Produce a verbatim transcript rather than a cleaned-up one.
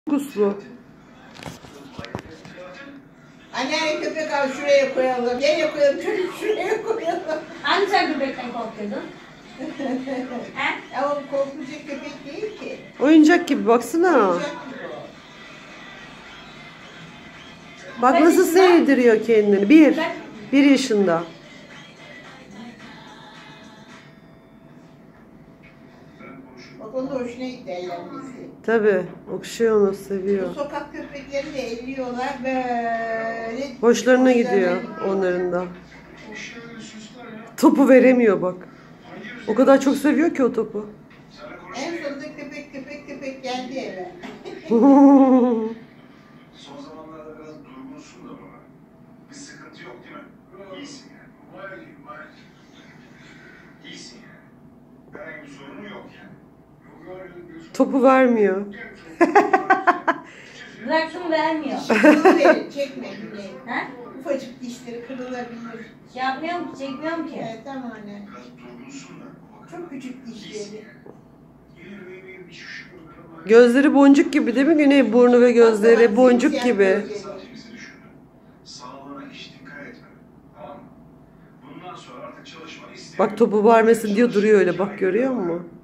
Kuslu. Anneanne köpek al şuraya koyalım. Nereye koyalım? Çocuk şuraya koyalım. Hani sen köpekten korkuyordun? He? Ama korkacak köpek değil ki. Oyuncak gibi baksana. Oyuncak gibi o. Bak Kaç nasıl yaşında? sevdiriyor kendini. Bir. Kaç? Bir yaşında. Bak onun da hoşuna gitti eğlenmesi. Tabii. Okşuyor onu, Bu seviyor. sokak köpekleri de elliyorlar böyle. Hoşlarına gidiyor onların da. Topu veremiyor bak. O kadar çok seviyor ki o topu. En sonunda köpek köpek köpek geldi eve. Son zamanlarda biraz durgunsun da baba. Bir sıkıntı yok değil mi? İyisin yani. Var iyiyim, var. İyisin yani. Herhangi bir sorunun yok yani. Yok öyle bir sorun. Topu vermiyor. Bıraktım vermiyor. Kırılıverin, çekme Güney. He? Ufacık dişleri kırılabilir. Şey yapmıyorum ki, çekmiyorum ki. Evet tamam anne. Biraz durgunsun da. o bakımdan Çok küçük dişleri. iyisin yani. Yine benim benim bir şuşum yok ama- Gözleri boncuk gibi değil mi Güney? Burnu ve gözleri Bak, boncuk simsiyah gibi. gözleri. Sadece bizi düşündüm. Sağlığına hiç dikkat etmedin. Tamam mı? Bundan sonra artık çalışmanı istemiyorum. Bak topu vermesin diyor duruyor öyle. Bak görüyor musun?